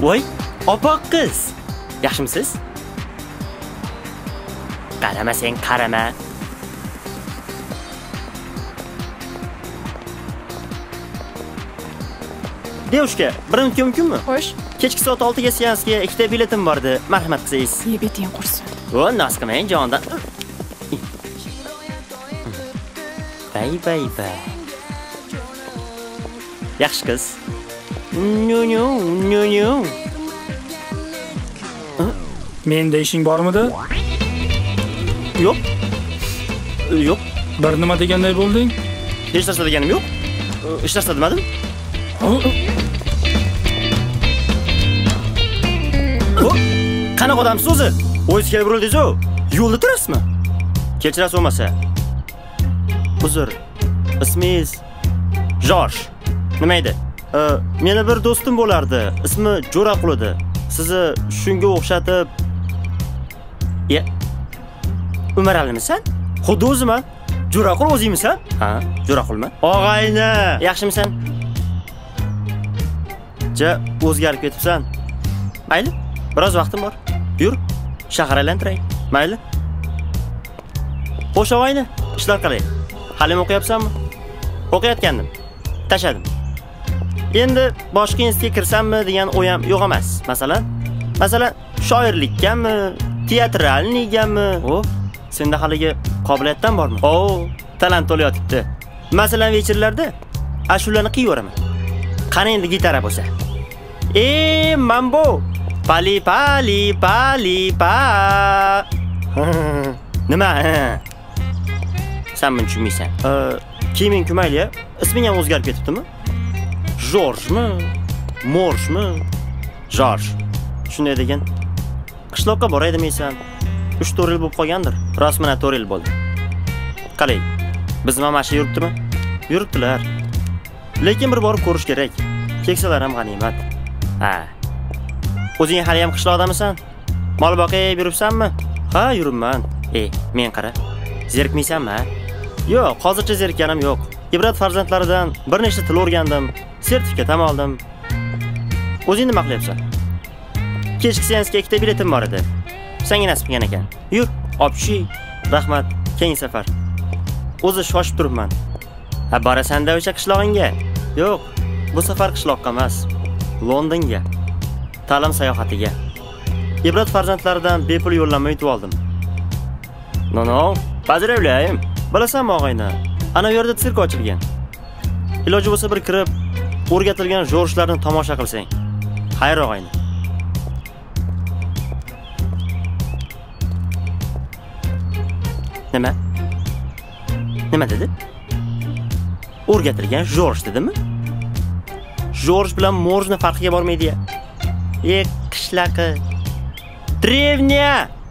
Voy, opa qiz. Yaxshimisiz? Qarama sen, qarama. Devuşka, bir minutga mumkinmi? Xo'sh. Kechki soat 6 ga seansga ikkita biletim bor edi. Marhamat qilsangiz. Yebeting qursin. O, noz qilmang jondan. Bay. Yaxshi qiz. No. Menda ishing bormidi? Yo'q. Bir nima deganday bo'lding? Hech narsa deganim yo'q. Hech narsa demadim. Qanaqa odamsiz o'zi? O'zingizga burildingiz-ku. Yo'lda turasizmi? Kechirasiz bo'lmasa. Uzr. Ismingiz Jorj. Nima edi? Meni bir do'stim bo'lardi. Ismi Jo'raqul edi. Sizni shunga o'xshatib. Umaralimisan? Xuddi o'ziman. Jo'raqul o'zingmisan? Ha, Jo'raqulmi? Og'ayni, yaxshimisan? O'zgarib ketibsan. Mayli, biroz vaqtim bor. Yur, shahar aylantiray. Mayli. Xo'sh, og'ayni, ishlar qalay? Hali o'qiyapsanmi? O'qiyotgandim. Tashadim. Endi boshqa institutga kirsammi degan o'yam yo'q emas. Masalan, shoirlikkami, teatralnigami? Senda haligi qobiliyatdan bormi? Talant to'layotibdi. Masalan, vechirlarda ashulani qiyveraman. Qani endi gitara bo'lsa. Mambo. Pali pa. Nima? Sen buni tushunmaysan. Kiyiming kumayli, isming ham o'zgarib ketibdimi? Jorjmi? Morjmi? Jorj. Shunday degan. Qishloqqa boray demaysan. 3-4 yil bo'lib qolgandir. Rasman 4 yil bo'ldi. Qalay, bizning mamashi yuribdimi? Yuribdilar. Lekin bir borib ko'rish kerak. Keksalar ham g'animat. O'zing hali ham qishloqdamisan? Mol boqib yuribsanmi? Ha, yuribman. Men qara. Zerikmaysanmi? Yo'q, hozircha zerikkanim yo'q. Ibrat farzandlaridan bir nechta til o'rgandim, sertifikat ham oldim. O'zing nima qilyapsan? Kechki seansga ikkita biletim bor edi. Senga nasib qilgan ekan. Yur, opchi. Rahmat, keyingi safar. O'zi shoshib turibman. Borasan-da o'sha qishlog'ingga? Yo'q, bu safar qishloqqa emas, Londonga. Ta'lim sayohatiga. Ibrat farzandlaridan bepul yo'llanma yutib oldim. No, поздравляем. Bilasanmi og'ayni? Ana bu yerda sirk ochilgan. Iloji bo'lsa bir kirib, o'rgatilgan jorjlarni tomosha qilsang. Xayr og'ayni. Nima dedi? O'rgatilgan Jorj dedimi? Jorj bilan Morjning farqiga bormaydi-ya. Qishlaqi. Drevnya.